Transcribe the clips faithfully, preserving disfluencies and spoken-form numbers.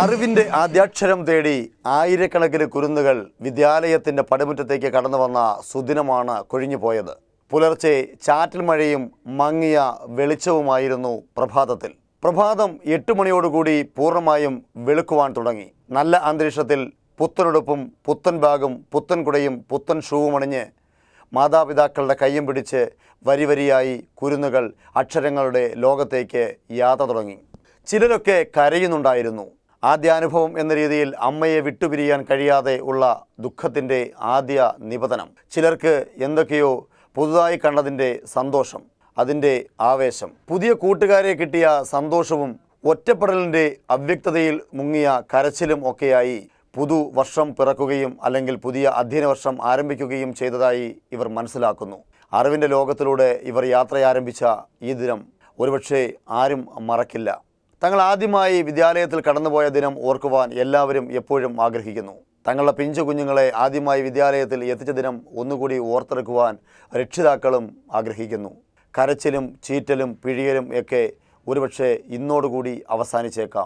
അറിവിൻ്റെ ആദ്യാക്ഷരം തേടി ആയിരക്കണക്കിന് കുരുന്നുകൾ വിദ്യാലയത്തിൻ്റെ പടിമുറ്റത്തേക്ക് കടന്നു വന്ന സുദിനമാണ് കൊഴിഞ്ഞുപോയത്. പുലർച്ചെ ചാറ്റൽ മഴയും മങ്ങിയ വെളിച്ചവുമായിരുന്നു പ്രഭാതത്തിൽ. പ്രഭാതം എട്ട് മണിയോടുകൂടി പൂർണ്ണമായും വെളുക്കുവാൻ തുടങ്ങി. നല്ല അന്തരീക്ഷത്തിൽ പുത്തനുടുപ്പും പുത്തൻ ബാഗും പുത്തൻ കുടയും പുത്തൻ ഷൂവും അണിഞ്ഞ് മാതാപിതാക്കളുടെ കയ്യും പിടിച്ച് വരി വരിയായി കുരുന്നുകൾ അക്ഷരങ്ങളുടെ ലോകത്തേക്ക് യാത്ര തുടങ്ങി. ചിലരൊക്കെ കരയുന്നുണ്ടായിരുന്നു. ആദ്യാനുഭവം എന്ന രീതിയിൽ അമ്മയെ വിട്ടുപിരിയാൻ കഴിയാതെ ഉള്ള ദുഃഖത്തിൻ്റെ ആദ്യ നിപതനം. ചിലർക്ക് എന്തൊക്കെയോ പുതുതായി കണ്ടതിൻ്റെ സന്തോഷം, അതിൻ്റെ ആവേശം, പുതിയ കൂട്ടുകാരെ കിട്ടിയ സന്തോഷവും ഒറ്റപ്പെടലിൻ്റെ അവ്യക്തതയിൽ മുങ്ങിയ കരച്ചിലും ഒക്കെയായി പുതുവർഷം പിറക്കുകയും അല്ലെങ്കിൽ പുതിയ അധ്യയന വർഷം ആരംഭിക്കുകയും ചെയ്തതായി ഇവർ മനസ്സിലാക്കുന്നു. അറിവിൻ്റെ ലോകത്തിലൂടെ ഇവർ യാത്രയാരംഭിച്ച ഈ ദിനം ഒരുപക്ഷെ ആരും മറക്കില്ല. തങ്ങൾ ആദ്യമായി വിദ്യാലയത്തിൽ കടന്നുപോയ ദിനം ഓർക്കുവാൻ എല്ലാവരും എപ്പോഴും ആഗ്രഹിക്കുന്നു. തങ്ങളുടെ പിഞ്ചു കുഞ്ഞുങ്ങളെ ആദ്യമായി വിദ്യാലയത്തിൽ എത്തിച്ച ദിനം ഒന്നുകൂടി ഓർത്തെടുക്കുവാൻ രക്ഷിതാക്കളും ആഗ്രഹിക്കുന്നു. കരച്ചിലും ചീറ്റലും പിഴിയലും ഒക്കെ ഒരുപക്ഷെ ഇന്നോടുകൂടി അവസാനിച്ചേക്കാം.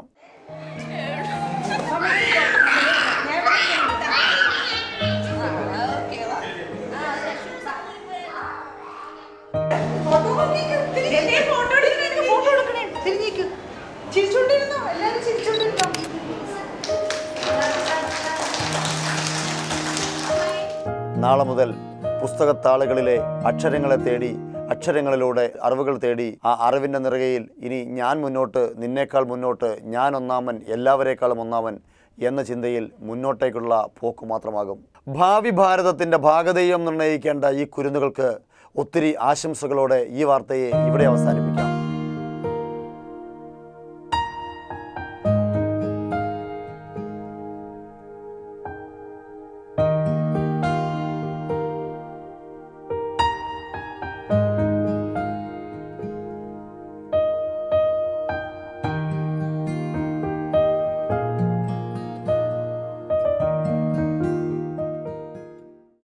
നാളെ മുതൽ പുസ്തകത്താളുകളിലെ അക്ഷരങ്ങളെ തേടി, അക്ഷരങ്ങളിലൂടെ അറിവുകൾ തേടി, ആ അറിവിൻ്റെ നിറകയിൽ ഇനി ഞാൻ മുന്നോട്ട്, നിന്നേക്കാൾ മുന്നോട്ട്, ഞാൻ ഒന്നാമൻ, എല്ലാവരേക്കാളും ഒന്നാമൻ എന്ന ചിന്തയിൽ മുന്നോട്ടേക്കുള്ള പോക്ക് മാത്രമാകും. ഭാവി ഭാരതത്തിൻ്റെ ഭാഗധേയം നിർണ്ണയിക്കേണ്ട ഈ കുരുന്നുകൾക്ക് ഒത്തിരി ആശംസകളോടെ ഈ വാർത്തയെ ഇവിടെ അവസാനിപ്പിക്കാം.